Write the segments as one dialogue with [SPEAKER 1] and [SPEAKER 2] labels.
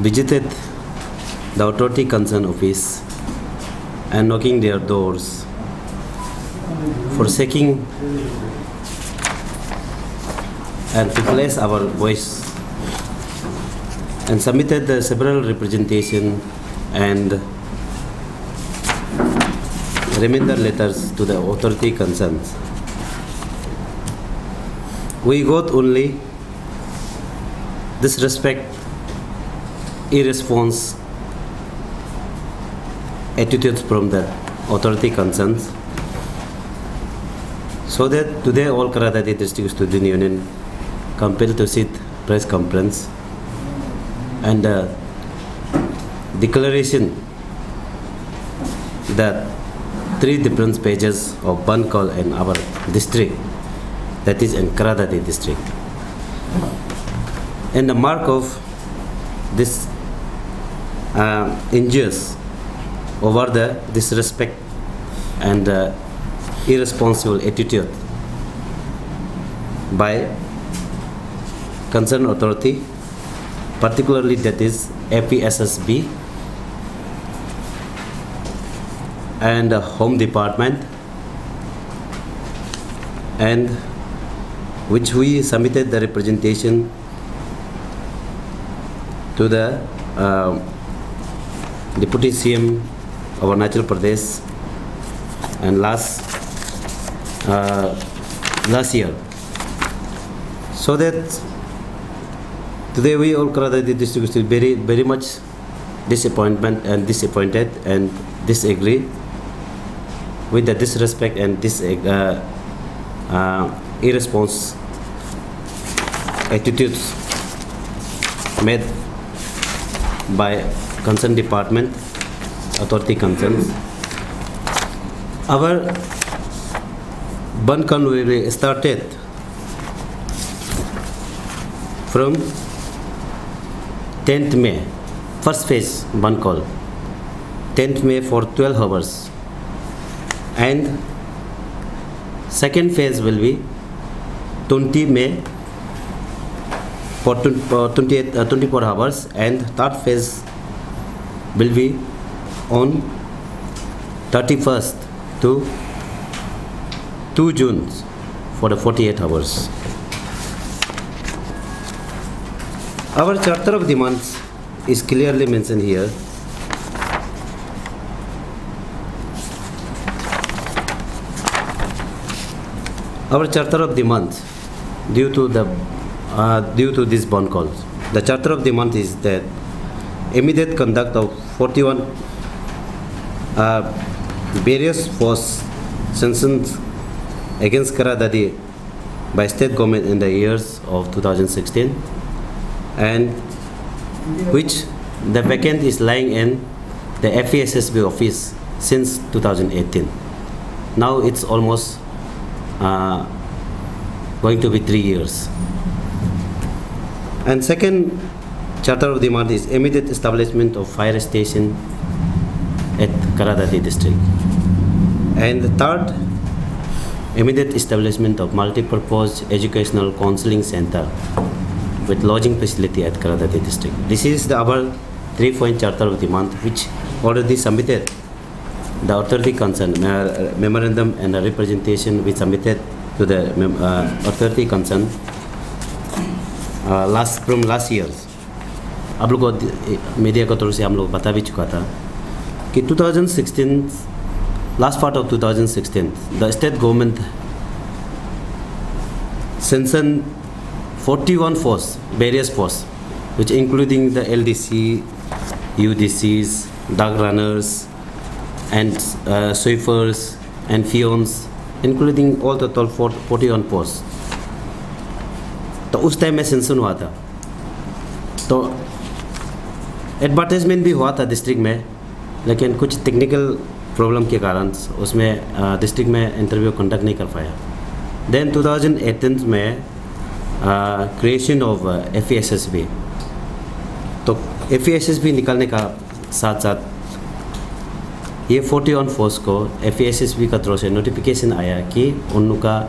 [SPEAKER 1] visited the authority concerned office and knocking their doors for seeking and to place our voice, and submitted several representation and reminder letters to the authority concerned. We got only disrespect, irresponse attitudes from the authority concerned. So that today all Karadati District Student Union compelled to sit press conference and declaration that 3 different pages of ban call in our district, that is in Karadati district. And the mark of this injuries over the disrespect and irresponsible attitude by concerned authority, particularly that is APSSB and Home Department, and which we submitted the representation to the Deputy CM of Arunachal Pradesh and last year. So that today we all Karadati district still very much disappointed and disagree with the disrespect and irresponsible attitudes made by concerned department, authority concerns. Our ban call will be started from 10th May, first phase ban call, 10th May for 12 hours, and second phase will be 20 May for 24 hours, and third phase will be on 31st to 2 June for the 48 hours. Our charter of demands is clearly mentioned here. Our charter of demands due to this ban calls. The charter of demand is that immediate conduct of 41 various force sanctions against Karadati by state government in the years of 2016, and which the vacant is lying in the FESSB office since 2018. Now it's almost going to be 3 years. And second charter of demand is immediate establishment of fire station at Karadati district. And the third, immediate establishment of multi-purpose educational counseling center with lodging facility at Karadati district. This is our 3-point charter of demand, which already submitted the authority concerned memorandum and a representation we submitted to the authority concerned from last year. आप लोग को media के तौर से हम लोग बता भी चुका था कि 2016 last part of 2016 the state government sanctioned 41 force, various force, which including the LDC, UDCs, dog runners, and sweepers and peons, including all the total 41 posts. तो उस टाइम में सेंसन हुआ था, तो एडवर्टाइजमेंट भी हुआ था डिस्ट्रिक्ट में, लेकिन कुछ टेक्निकल प्रॉब्लम के कारण उसमें डिस्ट्रिक्ट में इंटरव्यू कंडक्ट नहीं कर पाया. देन 2018 में क्रिएशन ऑफ FESSB, तो FESSB निकालने का साथ साथ ये 41 फोर्स को FESSB का तरफ से नोटिफिकेशन आया कि उन लोग का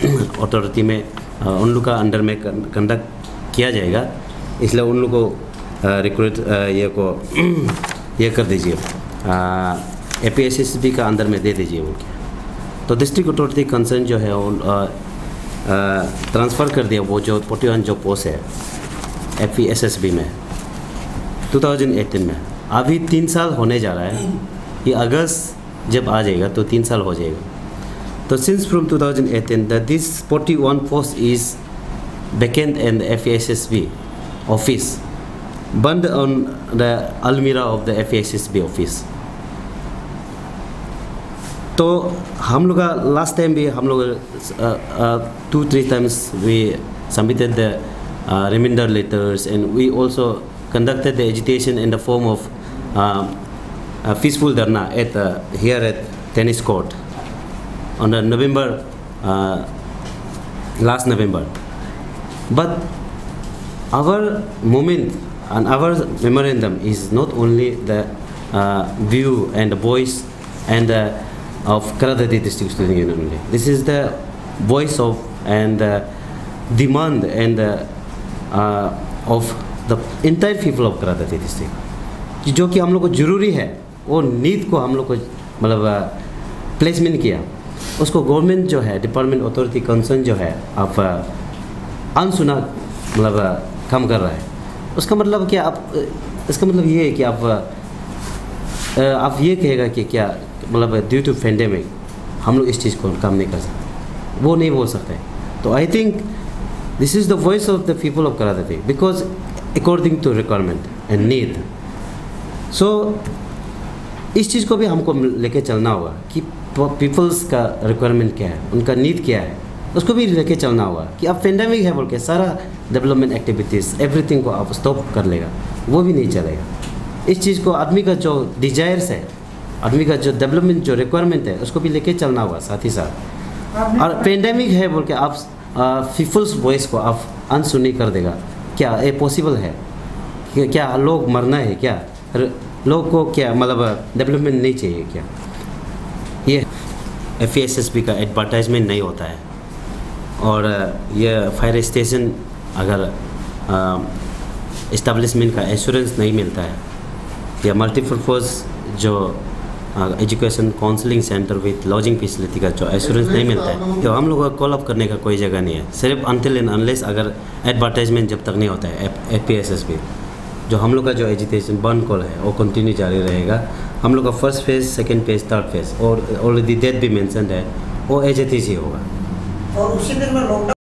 [SPEAKER 1] अथॉरिटी में उन लोग का अंडर में कंडक्ट किया जाएगा, इसलिए उन लोग को रिक्रूट ये को ये कर दीजिए, APSSB का अंदर में दे दीजिए उनके। तो डिस्ट्रिक्ट अथॉरिटी कंसर्न जो है ट्रांसफ़र कर दिया वो जो 41 जो पोस्ट है FESSB में 2018 में। अभी 3 साल होने जा रहा है, ये अगस्त जब आ जाएगा तो 3 साल हो जाएगा। तो since from 2018 that this 41 post is vacant in the FESSB office, burned on the almirah of the FESSB office। तो हम लोग का लास्ट टाइम भी हम लोग 2-3 times we submitted the reminder letters, and we also conducted the agitation in the form of a peaceful dharna at here at tennis court on the last November. But our movement and our memorandum is not only the view and the voice and of Karadati District Student Union only. This is the voice of and demand and of the entire people of Karadati district, जो कि हम लोग को ज़रूरी है। वो need को हम लोग को मतलब प्लेसमेंट किया, उसको गवर्नमेंट जो है डिपार्टमेंट अथॉरिटी कंसर्न जो है आप अनसुना मतलब काम कर रहा है। उसका मतलब क्या आप इसका मतलब ये है कि आप ये कहेगा कि क्या मतलब ड्यू टू पेंडेमिक हम लोग इस चीज़ को काम नहीं कर सकते, वो नहीं बोल सकते। तो I think this is the voice of the people of करादाती because according to requirement and need. So इस चीज़ को भी हमको लेके चलना होगा कि पीपल्स का रिक्वायरमेंट क्या है, उनका नीड क्या है, उसको भी लेके चलना होगा। कि अब पेंडेमिक है बोल के सारा डेवलपमेंट एक्टिविटीज़ एवरीथिंग को आप स्टॉप कर लेगा, वो भी नहीं चलेगा। इस चीज़ को आदमी का जो डिजायर्स है, आदमी का जो डेवलपमेंट जो रिक्वायरमेंट है, उसको भी लेके चलना होगा साथ ही साथ। और पेंडेमिक है बोल के आप पीपल्स वॉइस को आप अनसुनी कर देगा, क्या ये पॉसिबल है? क्या लोग मरना है क्या? लोग को क्या मतलब डेवलपमेंट नहीं चाहिए क्या? ये FESSB का एडवर्टाइजमेंट नहीं होता है। और ये फायर स्टेशन अगर इस्टेब्लिशमेंट का एश्योरेंस नहीं मिलता है, या मल्टीपर्पज़ जो education counselling centre with lodging facility का जो एश्योरेंस नहीं मिलता है, तो हम लोगों का कॉल अप करने का कोई जगह नहीं है। सिर्फ अनटिल एंड अनलेस अगर एडवर्टाइजमेंट जब तक नहीं होता है FESSB, जो हम लोग का जो एजुकेशन बंद कॉल है वो कंटिन्यू जारी रहेगा। हम लोग का first phase, second phase, third phase और ऑलरेडी डेट भी मेंशन है, वो एज इट इज़ ही होगा।
[SPEAKER 2] और उसी दिन में लॉकडाउन